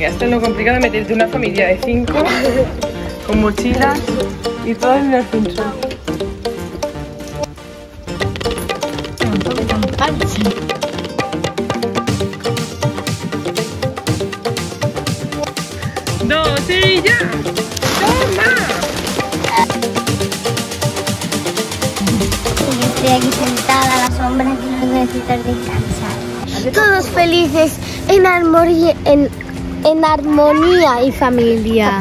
Venga, esto es lo complicado de meterte una familia de 5 con mochilas y todo en el ascensor. ¡Dos y ya! ¡Toma! Estoy aquí sentada a la sombra que no necesito descansar. Todos felices en armonía y familia.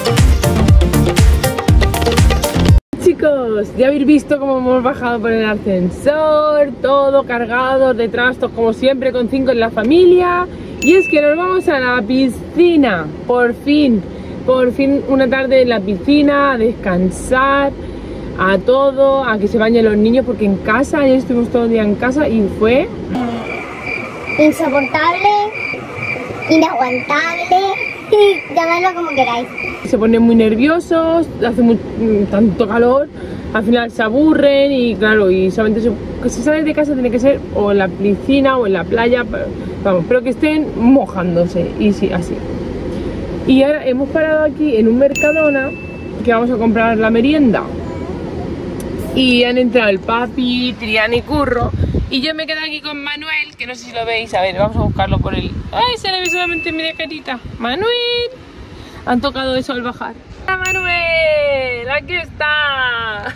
Chicos, ya habéis visto cómo hemos bajado por el ascensor, todo cargado de trastos como siempre con 5 en la familia. Y es que nos vamos a la piscina, por fin una tarde en la piscina, a descansar, a todo, a que se bañen los niños, porque en casa, ayer estuvimos todo el día en casa y fue insoportable, inaguantable, llamadlo como queráis. Se ponen muy nerviosos, hace tanto calor, al final se aburren y claro, y solamente si sales de casa tiene que ser o en la piscina o en la playa, vamos, pero que estén mojándose y sí, así. Y ahora hemos parado aquí en un Mercadona que vamos a comprar la merienda y han entrado el papi, Triana y Curro y yo me quedo aquí con Manuel, que no sé si lo veis, a ver, vamos a buscarlo por el... ¡Ay, se le ve solamente media carita! ¡Manuel! Han tocado eso al bajar. ¡Hola, Manuel! ¡Aquí está!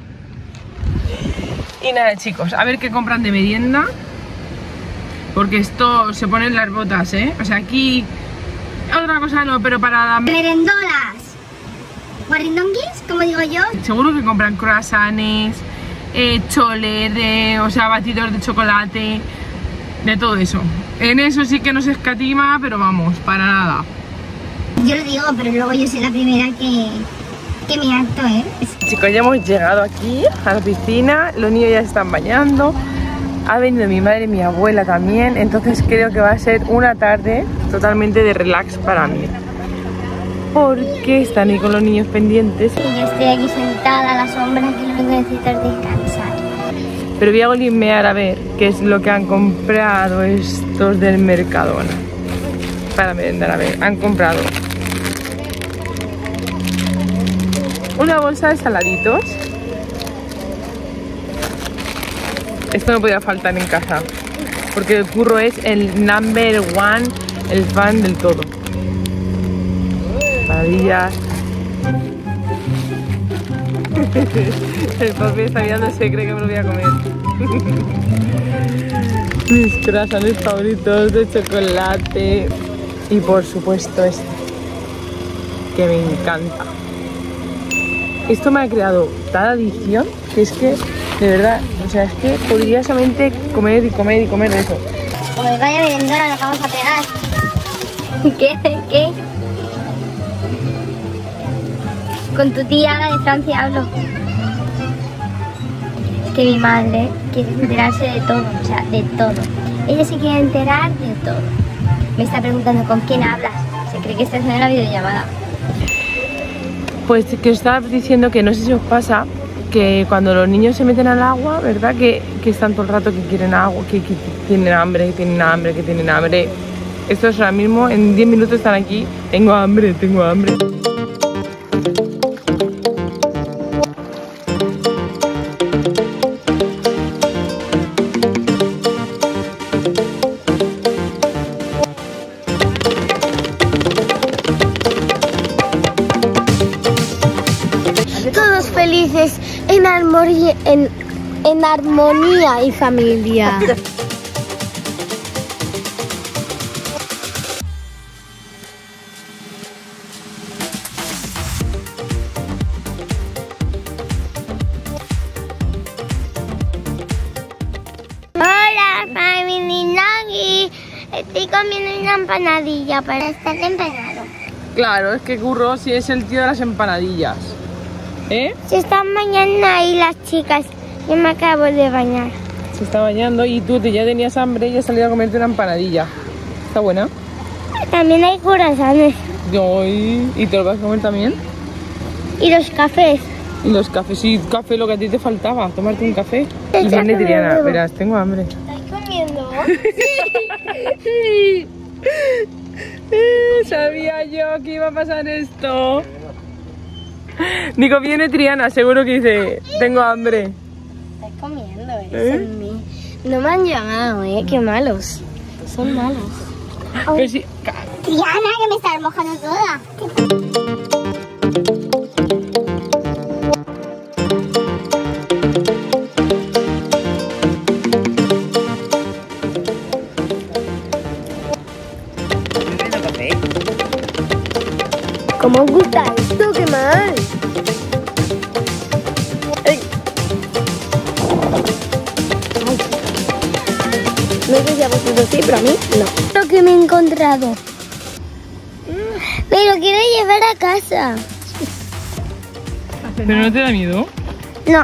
Y nada, chicos, a ver qué compran de merienda, porque esto se ponen las botas, ¿eh? O sea, aquí otra cosa no, pero para la... Merendolas, guarindonguis, como digo yo. Seguro que compran croissants, choles, o sea, batidos de chocolate, de todo eso. En eso sí que no se escatima, pero vamos, para nada. Yo lo digo, pero luego yo soy la primera que me harto, ¿eh? Chicos, ya hemos llegado aquí a la piscina, los niños ya están bañando, ha venido mi madre y mi abuela también, entonces creo que va a ser una tarde totalmente de relax para mí, porque están ahí con los niños pendientes. Y yo estoy aquí sentada a la sombra que lo que necesito es descansar. Pero voy a golismear a ver qué es lo que han comprado estos del Mercadona para merendar. A ver, han comprado una bolsa de saladitos. Esto no podía faltar en casa, porque el Curro es el number one, el fan del todo. Maravillas. El papi está mirando, se cree que me lo voy a comer. Mis croissants favoritos de chocolate. Y por supuesto este, que me encanta. Esto me ha creado tal adicción que es que, de verdad, o sea, es que podría solamente comer y comer y comer de eso. Como vaya merendona nos vamos a pegar. ¿Qué? Con tu tía, la de Francia, hablo. Es que mi madre quiere enterarse de todo, o sea, de todo. Ella se quiere enterar de todo. Me está preguntando con quién hablas. Se cree que estás haciendo una videollamada. Pues que os estaba diciendo que no sé si os pasa que cuando los niños se meten al agua, ¿verdad? Que están todo el rato que quieren agua, que tienen hambre, que tienen hambre, que tienen hambre. Estos ahora mismo, en 10 minutos están aquí. Tengo hambre, tengo hambre. Todos felices en armonía y familia. Hola, familia Nagi. Estoy comiendo una empanadilla para estar empanado. Claro, es que Curro sí es el tío de las empanadillas. ¿Eh? Se están bañando ahí las chicas. Yo me acabo de bañar. Se está bañando y tú ya tenías hambre y has salido a comerte una empanadilla. ¿Está buena? También hay croissants. ¿Y te lo vas a comer también? Y los cafés. Y los cafés, sí, café, lo que a ti te faltaba, tomarte un café. Y viene Triana, verás, tengo hambre. ¿Estás comiendo? Sabía yo que iba a pasar esto. Digo, viene Triana, seguro que dice, tengo hambre. Estás comiendo, No me han llamado, qué malos. Son malos. Pero sí, Triana, que me estás mojando toda. ¿Cómo os gusta esto? ¡Qué mal! No sé si a vosotros sí, pero a mí no. Lo que me he encontrado. Me lo quiero llevar a casa. ¿pero no te da miedo? No.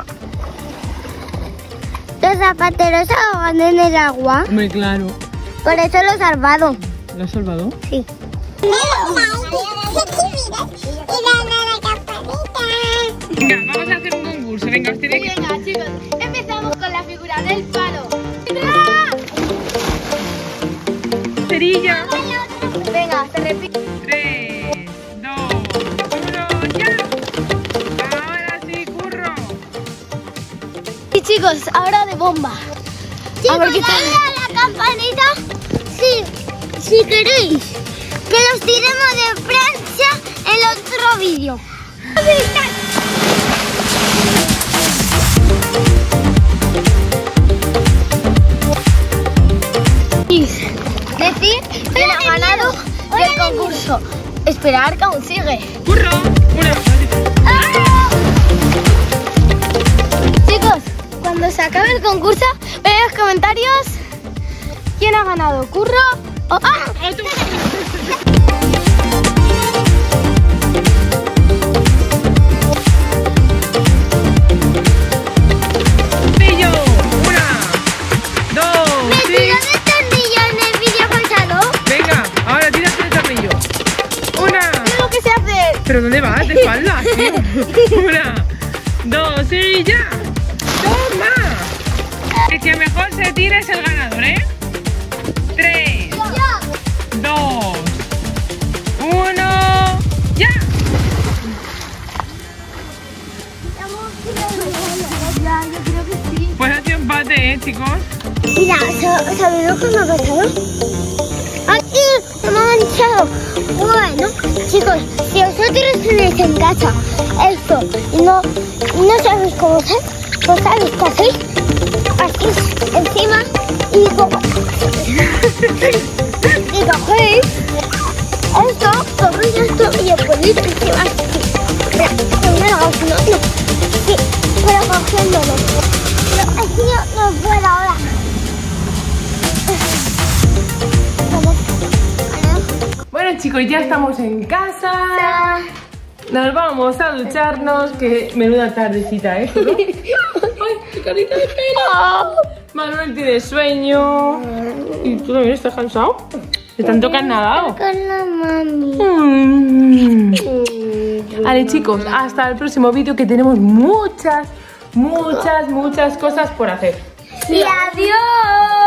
Los zapateros se ahogan en el agua. Muy claro. Por eso lo he salvado. ¿Lo has salvado? Sí. Venga, vamos a hacer un concurso. Venga, os tiene que... Venga, chicos, empezamos con la figura del palo. Cerilla. Venga, se repite. 3, 2, 1, ya. Ahora sí, curro. Y chicos, ahora de bomba. A ver qué tal. A la campanita si queréis que los tiremos de Francia en el otro vídeo. Decir quién ha ganado el concurso. Esperar que aún sigue. Curro. Una. Chicos, cuando se acabe el concurso, ven en los comentarios quién ha ganado, Curro o... ¡Ah! Tornillo. 1, 2, ¡Me 3. tiró de tornillo en el vídeo pasado! Venga, ahora tírate el tornillo. 1. ¿Qué es lo que se hace? ¿Pero dónde vas? De espalda, tío. 1, 2 y ya. ¡Toma! El que mejor se tire es el ganador, ¿eh? 3, 2, 1, ya. Yo creo que sí. Pues ha sido empate, chicos. Mira, ¿sabéis lo que me ha pasado? ¡Aquí! ¡Se me ha manchado! Bueno, chicos, si vosotros tenéis en casa esto y no sabéis cómo hacer, pues sabéis qué hacéis. Así encima y cogéis esto, cogéis esto y os ponéis encima así. No, sí, pero cogiéndolo. Así no puedo ahora. Bueno, chicos, ya estamos en casa. Nos vamos a ducharnos, que menuda tardecita, ¿eh? ¡Ay, qué carita de pelo! Manuel tiene sueño. ¿Y tú también estás cansado? ¿De tanto que has nadado? Con la mami. Vale, chicos, hasta el próximo vídeo, que tenemos muchas cosas por hacer. Y adiós.